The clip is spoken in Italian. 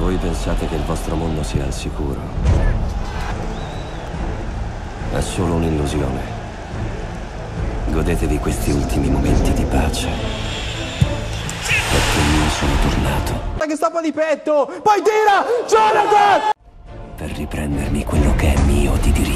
Voi pensate che il vostro mondo sia al sicuro. È solo un'illusione. Godetevi questi ultimi momenti di pace. Perché io sono tornato. Che stappa di petto! Poi tira! Jonathan! Per riprendermi quello che è mio di diritto.